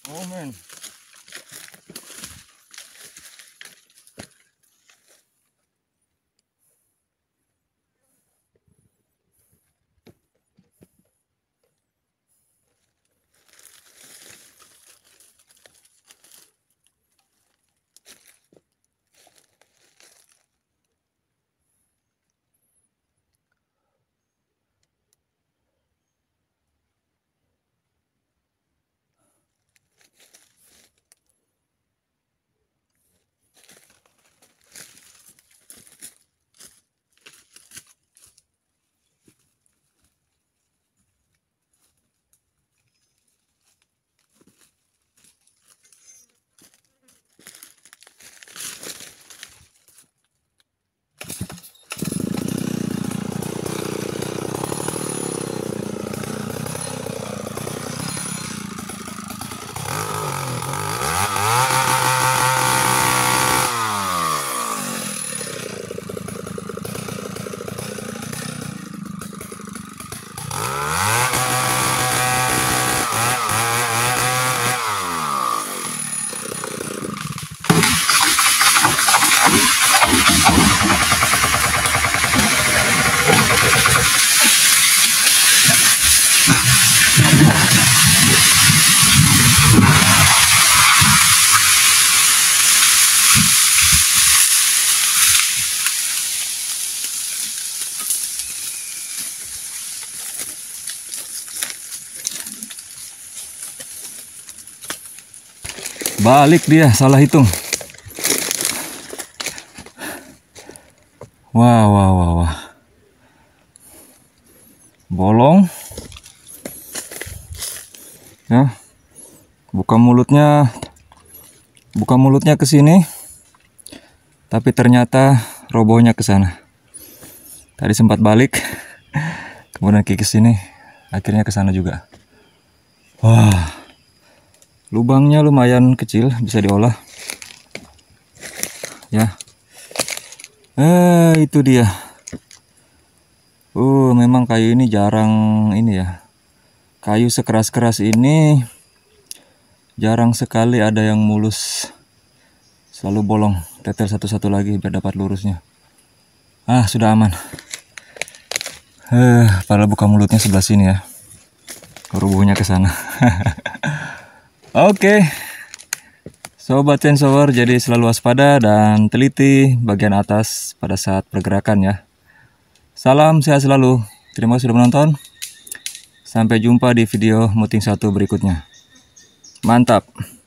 Oh man. Balik dia, salah hitung. Wah, wah, wah, wah. Bolong. Ya. Buka mulutnya ke sini. Tapi ternyata robohnya ke sana. Tadi sempat balik. Kemudian ke sini, akhirnya ke sana juga. Wah. Lubangnya lumayan kecil, bisa diolah. Ya. Itu dia. Memang kayu ini jarang ini ya. Kayu sekeras-keras ini jarang sekali ada yang mulus. Selalu bolong. Tetel satu-satu lagi biar dapat lurusnya. Sudah aman. Padahal buka mulutnya sebelah sini ya. Rubuhnya ke sana. Oke. Sobat chainsawer, jadi selalu waspada dan teliti bagian atas pada saat pergerakan ya. Salam sehat selalu. Terima kasih sudah menonton. Sampai jumpa di video muting 1 berikutnya. Mantap.